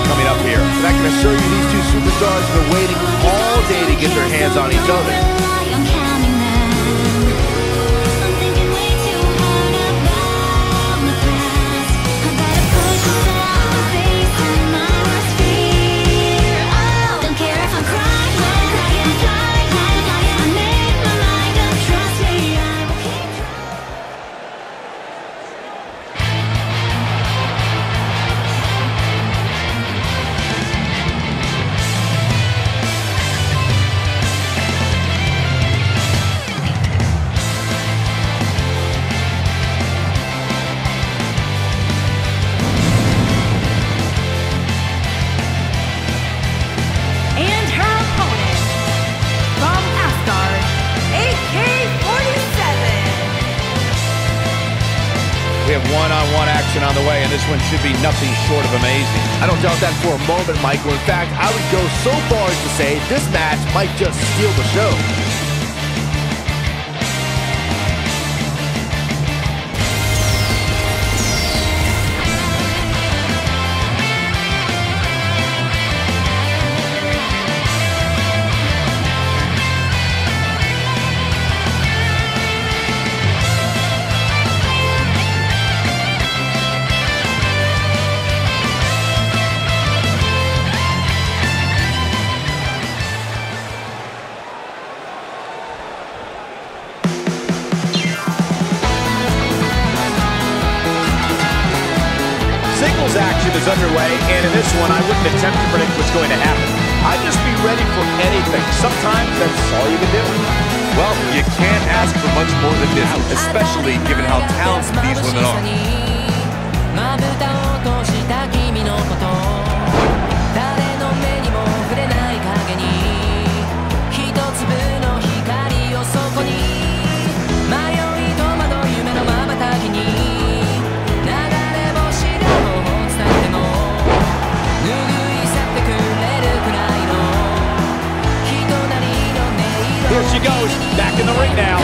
coming up here. And I can assure you these two superstars have been waiting all day to get their hands on each other. We have one-on-one action on the way, and this one should be nothing short of amazing. I don't doubt that for a moment, Michael. In fact, I would go so far as to say this match might just steal the show. Action is underway, and in this one, I wouldn't attempt to predict what's going to happen. I'd just be ready for anything. Sometimes that's all you can do. Well, you can't ask for much more than this, especially given how talented these women are. Here she goes, back in the ring now.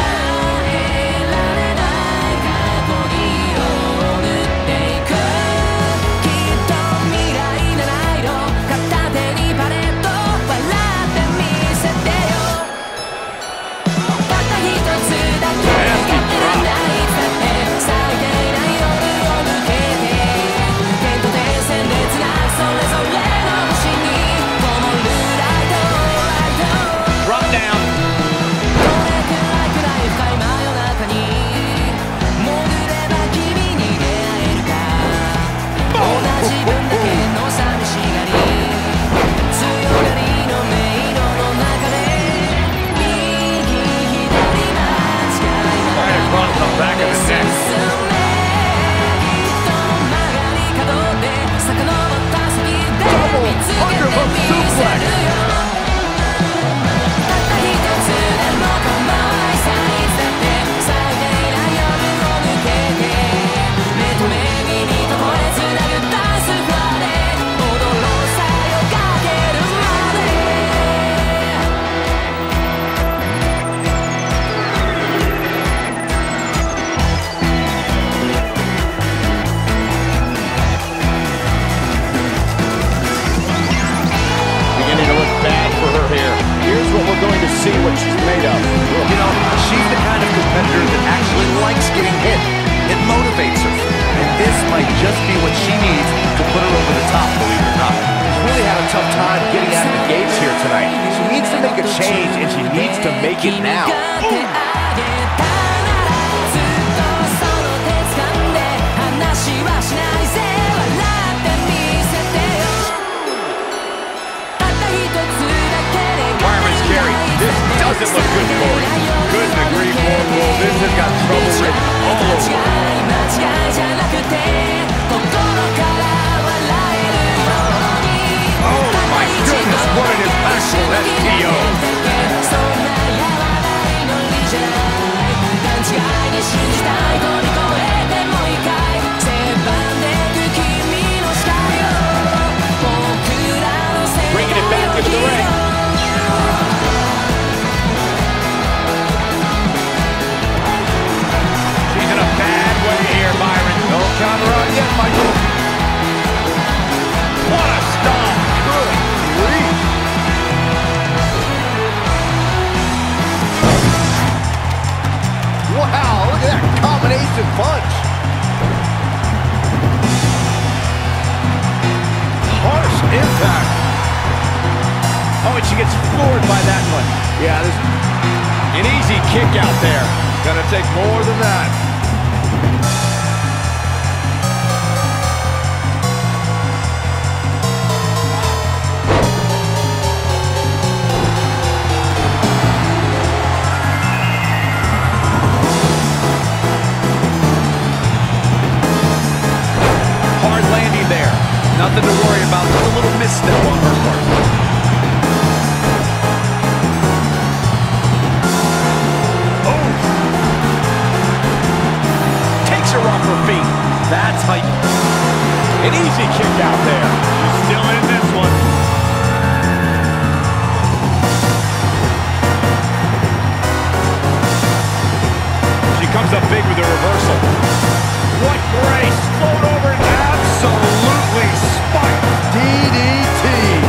See what she's made of. You know, she's the kind of competitor that actually likes getting hit. It motivates her. And this might just be what she needs to put her over the top, believe it or not. She's really had a tough time getting out of the gates here tonight. She needs to make a change, and she needs to make it now. Boom. Doesn't look good for it. Couldn't agree more, Bull. This has got trouble written all over it. Oh my goodness, what an impactful STO. Bringing it back into the ring. Bad way here, Byron. No counter on yet. and she gets floored by that one. Yeah, this an easy kick out there. Gonna take more than that. Hard landing there. Nothing to worry about. Just a little misstep on her part. Off her feet. That's how you... An easy kick out there. She's still in this one. She comes up big with a reversal. What grace. Float over and absolutely spiked. DDT.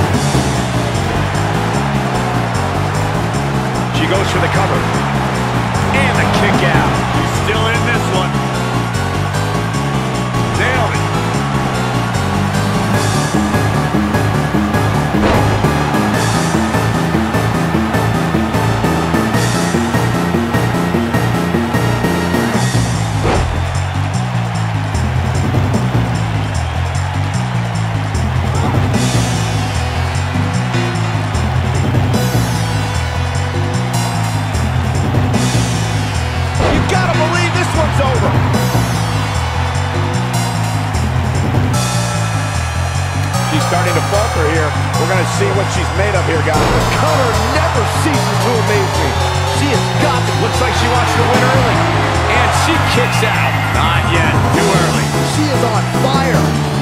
She goes for the cover. And the kick out. She's still in this one. Nailed it. You gotta believe this one's over. She's starting to falter here. We're going to see what she's made of here, guys. The cover never ceases to amaze me. She has got it. Looks like she wants to win early. And she kicks out. Not yet. Too early. She is on fire.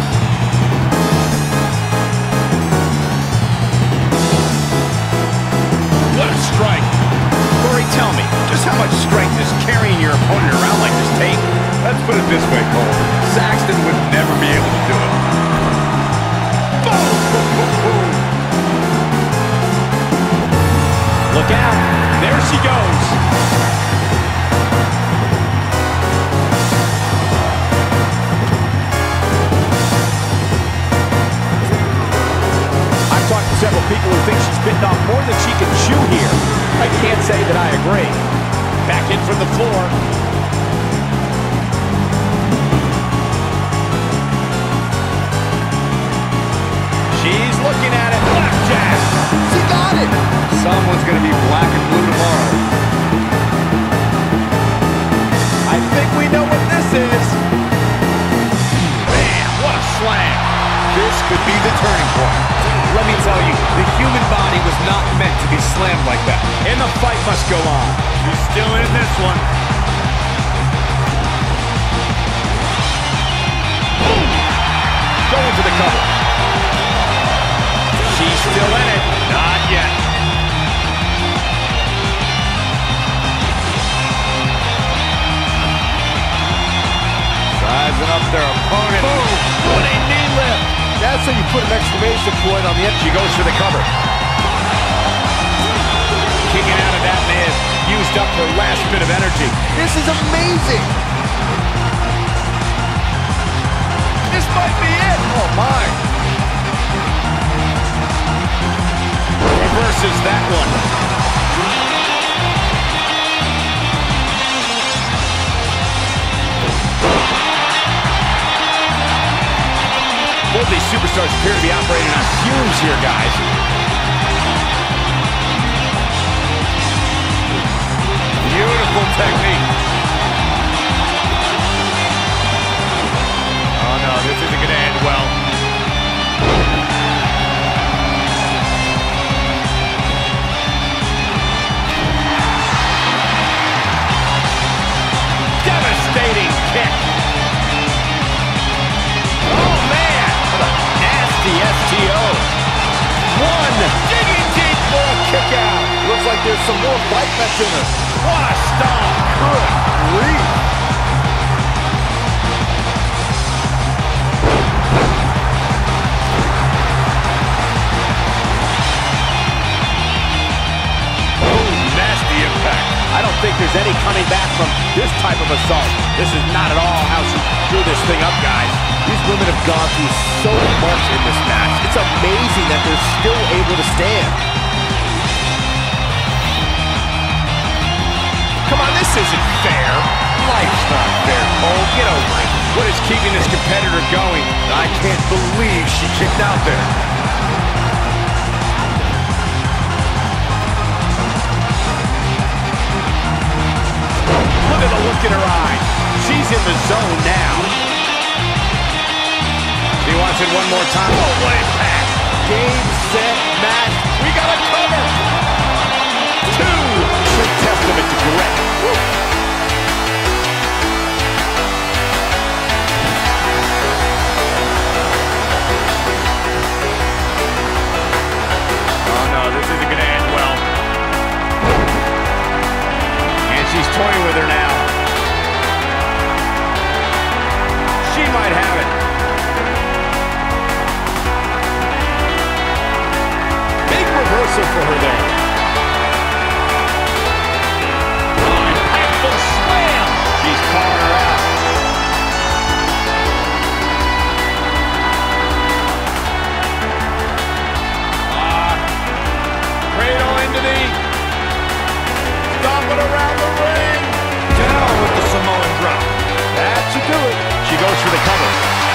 What a strike. Corey, tell me, just how much strength is carrying your opponent around like this take? Let's put it this way, Cole. Saxton would never be able to do it. Look out. There she goes. I've talked to several people who think she's bitten off more than she can chew here. I can't say that I agree. Back in from the floor. She's looking at it. Blackjack. She got it. Someone's going to be black and blue tomorrow. I think we know what this is. Man, what a slam. This could be the turning point. Let me tell you, the human body was not meant to be slammed like that. And the fight must go on. She's still in this one. Boom. Going for the cover. She's still in it. Not yet. Sizing up their opponent. Boom. What a knee lift. That's how you put an exclamation point on the end. She goes for the cover. Kicking out of that man. Used up her last bit of energy. This is amazing. This might be it. Oh, my. Reverses that one. Both these superstars appear to be operating on fumes here, guys. Beautiful technique. Oh, no, this isn't going to end well. Devastating kick. Oh, man. What a nasty STO. One. Digging deep for a kick out. Looks like there's some more fight left in her. What a stomp. Good grief. Oh, nasty impact. I don't think there's any coming back from this type of assault. This is not at all how she drew this thing up, guys. These women have gone through so much in this match. It's amazing that they're still able to stand. Come on, this isn't fair. Life's not fair, Cole. Get over it. What is keeping this competitor going? I can't believe she kicked out there. Look at the look in her eyes. She's in the zone now. She wants it one more time. Oh, what impact. Game, set, match. We got a cover. 2. True testament to grit. Woo. Oh, no, this isn't going to end well. And she's toying with her now. She might have it. Big reversal for her there. Oh, impactful slam. She's calling her out. Cradle into the... Stop it around the ring. Down with the Samoan drop. That should do it. She goes for the cover.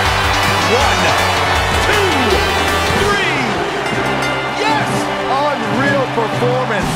1, 2, 3. Yes! Unreal performance.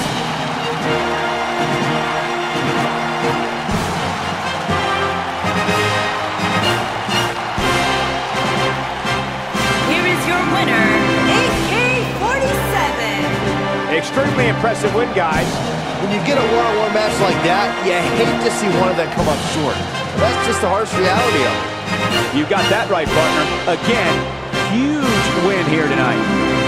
Here is your winner, AK-47. Extremely impressive win, guys. When you get a one-on-one match like that, you hate to see one of them come up short. That's just the harsh reality of it. You got that right, partner. Again, huge win here tonight.